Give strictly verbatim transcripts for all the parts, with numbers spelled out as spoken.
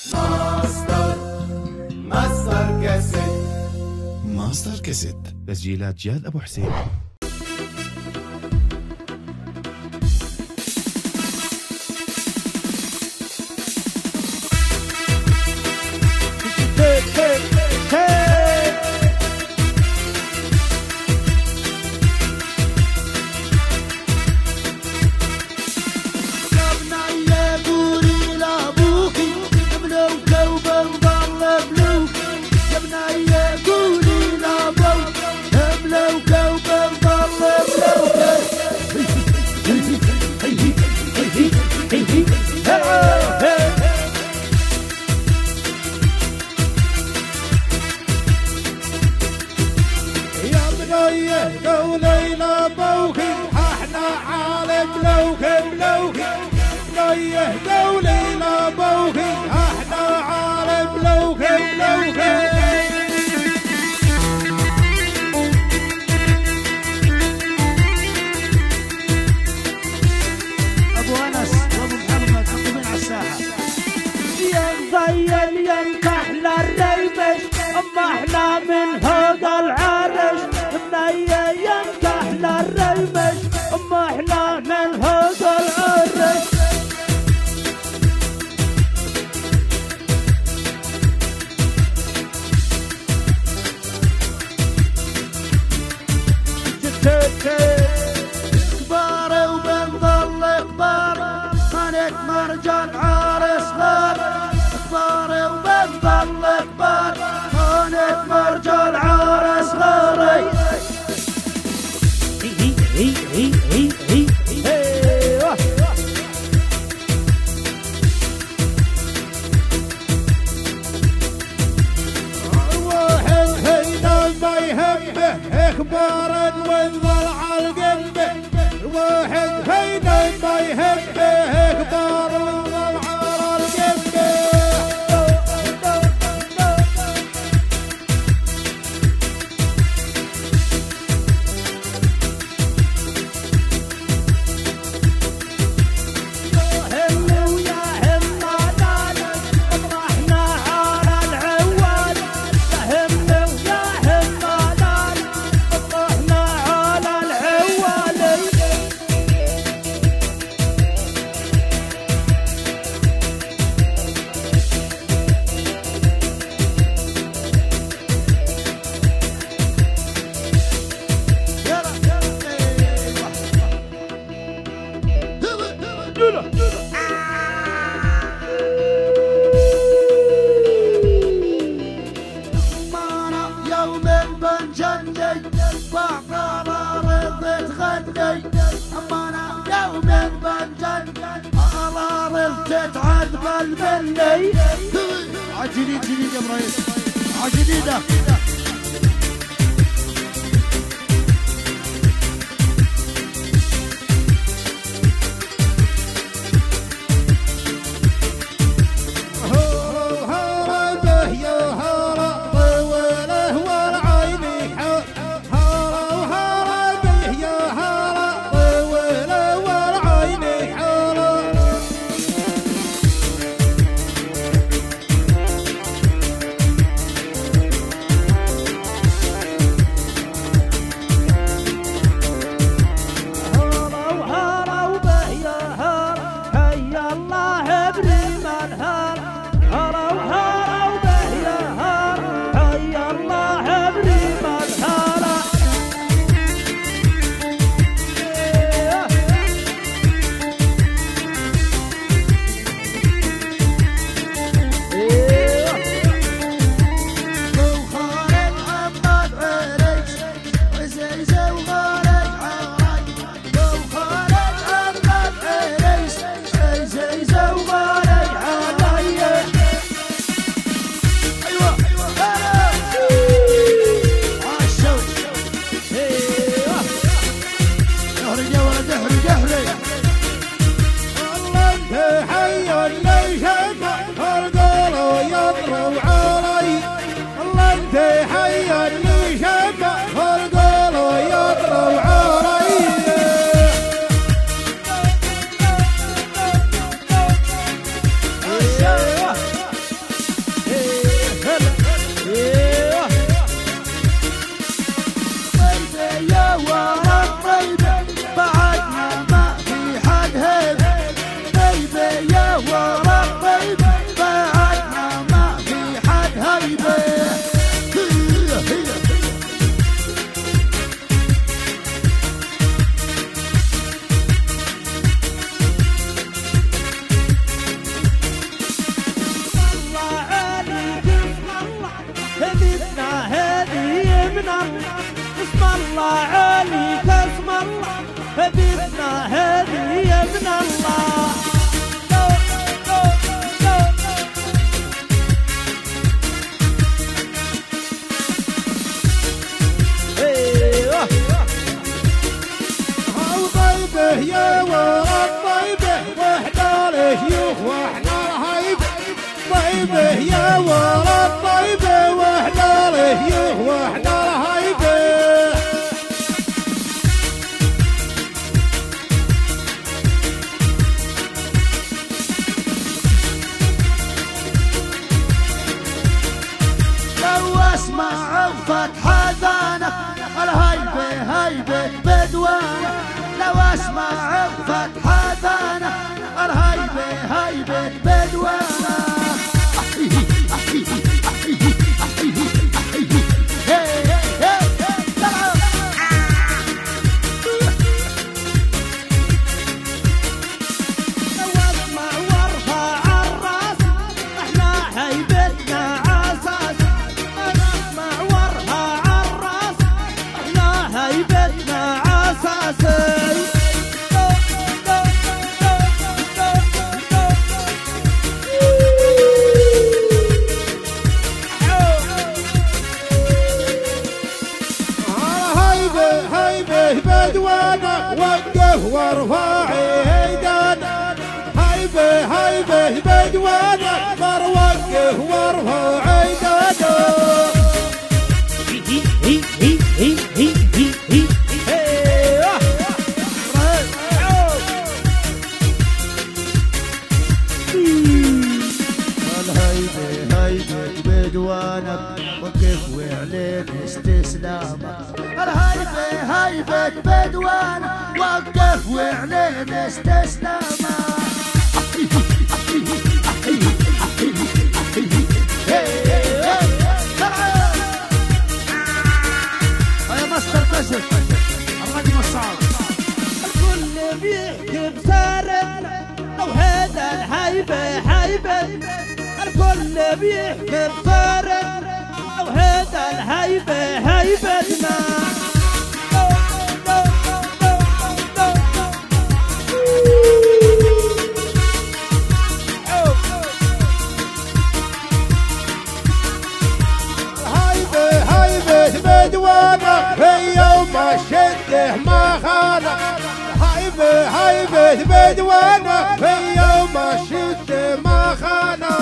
ماستر ماستر كاسيت. ماستر كاسيت، تسجيلات جاد أبو حسين. عجيني جديد يا ابراهيم، عجيني الله اسم الله عليك اسم الله حبيبنا هذه يا ابن الله يا ورا طيبه واحنا لشيوخ واحنا رهيبه طيبه يا ورا طيبه واحنا لشيوخ واحنا رهيبه لو اسمع فتح اذانك الهيبه هيبه بدوانه لو اسمع فتح اذانك الهيبه هيبه بدوانه بدوانك وقف وارفع ايدانك هيبه هيبه بدوانك مر وقف وارفع ايدانك الهيبه هيبه بدوانك وقف واعلن استسلامك الهيبة هيبة بدوان وقف واعلن استسلامه يا مستر كشف الرقم الصعب الكل بيحكي بسارتنا لو هذا الهيبة هيبة الكل بيحكي بسارتنا لو هذا الهيبة هيبتنا هيبة هيبة بدوانك في يوم الشده ما خانك هيبة هيبة بدوانك في يوم الشده ما خانك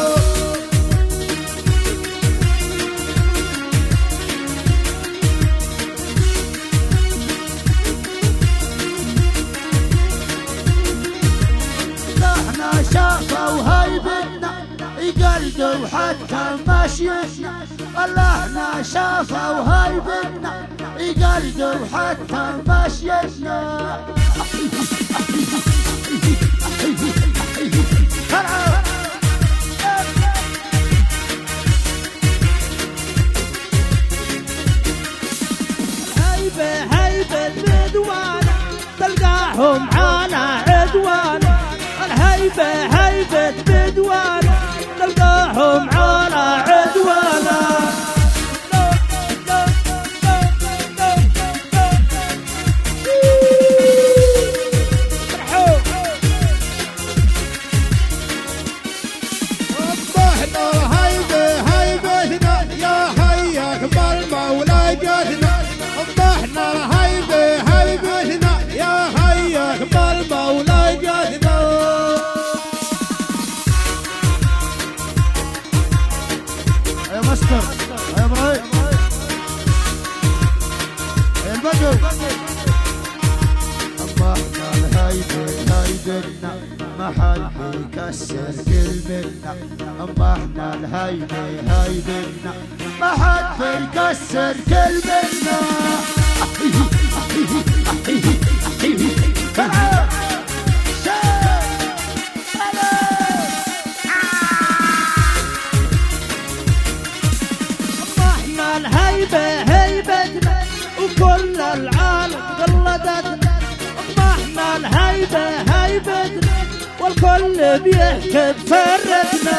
شافوا هيبتنا يقلدوا حتى مشيتنا اللحنا شافوا هيبتنا يقلدوا حتى مشيتنا هيبة هيبة بدوانة تلقاهم على عدوانة الهيبة هيبة بدوانة تلقاهم على عدوانة اصبحنا هيبة هيبتنا يا حياك بالمولى جدنا اصبحنا هيبة هيبتنا يا حياك بالمولى جدنا يا مستر يا ابراهيم يا البدو اصبحنا الهيبة هيبتنا ما حد بيكسر كلمتنا اصبحنا الهيبة هيبتنا ما حد بيكسر كلمتنا احنا الهيبة هيبتنا وكل العالم قلدتنا احنا الهيبة هيبتنا والكل بيحكي بسرتنا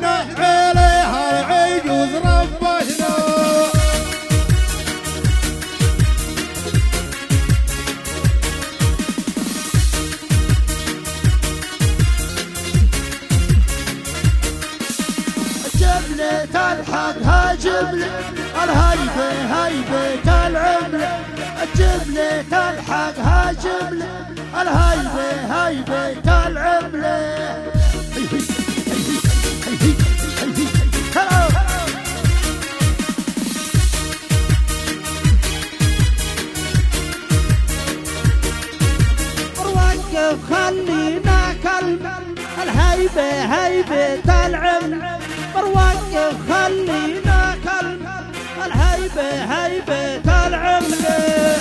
ربحنا عليها العجوز ربحنا. جبلة تلحقها جبلة الهيبة هيبة العملة. الجبلة تلحقها جبلة الهيبة هيبة العملة. وقف خلينا كلمة الهيبة هيبة العملة. وقف خلينا كلمة الهيبة هيبة العملة.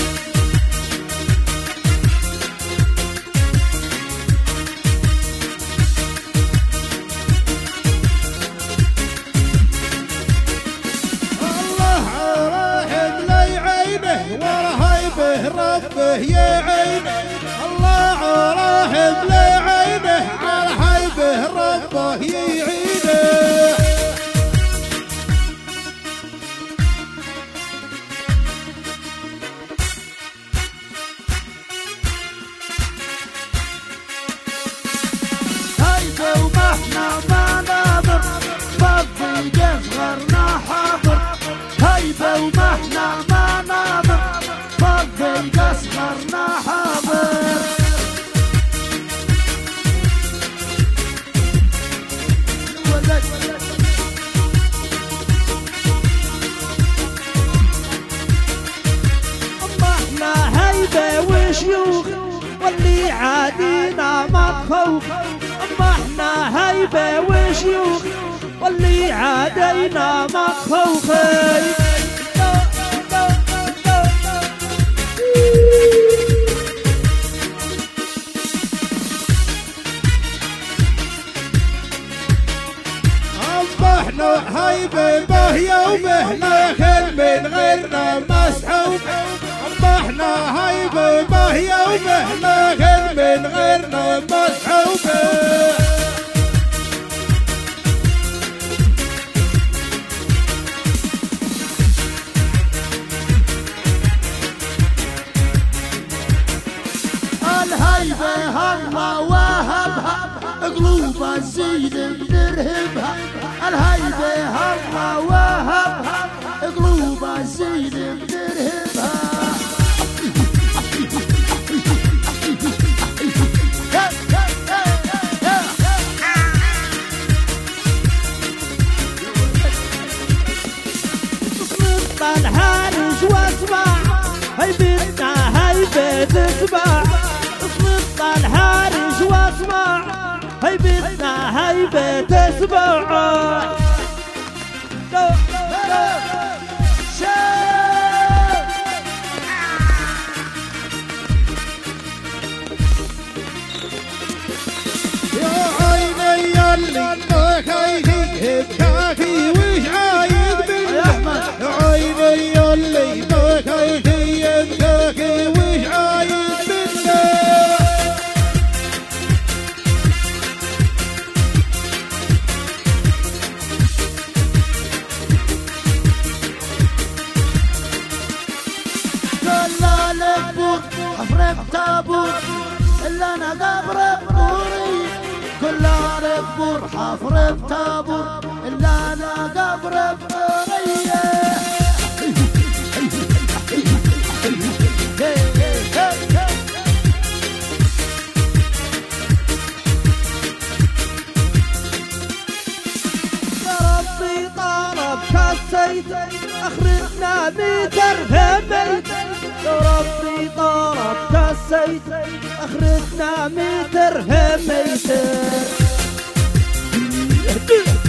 ربه يا عينه الله راحب لي عينه على هيبه ربه يعينه. هيبه ومحنا ما ناظر فضي يصغرنا حاضر. هيبه ومحنا ما ناظر فضي يصغرنا حاضر. احنا هيبه وشيوخ واللي عادينا ما تخوف. احنا هيبه وشيوخ واللي عادينا ما تخوف. اصبحنا هيبه بهيه ومهنا كل من غيرنا مسحوب. اصبحنا هيبه بهيه ومهنا كل من غيرنا مسحوب. الهيبة الله وهبها قلوب الزين بنرهبها. الهيبة الله وهبها قلوب الزين بنرهبها. اصمت الهارج واسمع هيبتنا هيبة تسمع. اصمت الهارج واسمع هيبتنا هيبة تسمع. يا عيني ياللي بكيتي بكاكي وش عايد بالله. يا عيني ياللي بكيتي بكاكي وش عايد بالله. كلا لبوك حفرك تابوت إلا أنا قبر بوري. كلا لبوك حفرك تابوت إلا أنا قبر بوري. ربي طلب كسيت اخرتنا متر هميت. ربي طلب كسيت اخرتنا متر هميت.